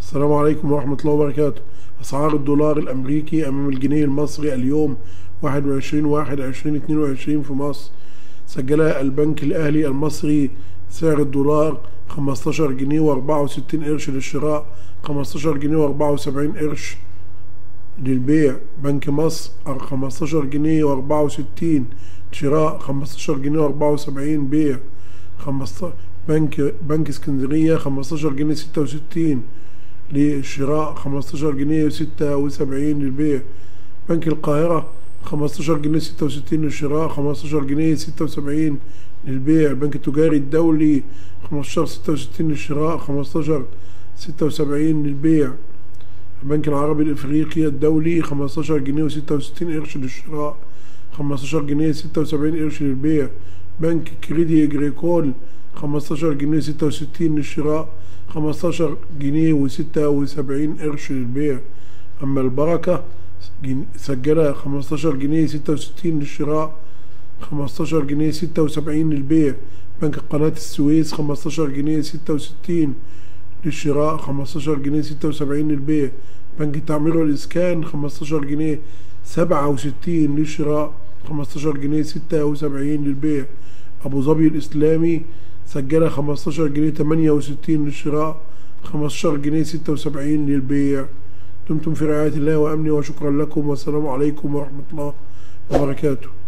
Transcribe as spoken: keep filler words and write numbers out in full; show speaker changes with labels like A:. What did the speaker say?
A: السلام عليكم ورحمة الله وبركاته. أسعار الدولار الأمريكي أمام الجنيه المصري اليوم واحد وعشرين واحد عشرين اتنين وعشرين في مصر. سجلها البنك الأهلي المصري سعر الدولار خمستاشر جنيه وأربعة وستين قرش للشراء، خمستاشر جنيه وأربعة وسبعين قرش للبيع. بنك مصر خمستاشر جنيه وأربعة وستين شراء، خمستاشر جنيه وأربعة وسبعين بيع. خمستاشر بنك بنك اسكندرية خمستاشر جنيه ستة وستين للشراء، خمستاشر جنيه وستة وسبعين للبيع. بنك القاهرة خمستاشر جنيه ستة وستين للشراء، خمستاشر جنيه ستة وسبعين للبيع. البنك التجاري الدولي خمستاشر ستة وستين للشراء، خمستاشر ستة وسبعين للبيع. البنك العربي الإفريقي الدولي خمستاشر جنيه وستة وستين قرش للشراء، خمستاشر جنيه ستة وسبعين قرش للبيع. بنك كريدي إجريكول خمستاشر جنيه ستة وستين للشراء، خمستاشر جنيه وستة وسبعين قرش للبيع. أما البركة سجلها خمستاشر جنيه ستة وستين للشراء، خمستاشر جنيه ستة وسبعين للبيع. بنك قناة السويس خمستاشر جنيه ستة وستين للشراء، خمستاشر جنيه ستة وسبعين للبيع. بنك التعمير والإسكان خمستاشر جنيه سبعة وستين للشراء، خمستاشر جنيه ستة وسبعين للبيع. أبو ظبي الإسلامي سجلها خمستاشر جنيه تمانية وستين للشراء، خمستاشر جنيه ستة وسبعين للبيع. دمتم في رعاية الله وأمنه، وشكرا لكم، والسلام عليكم ورحمة الله وبركاته.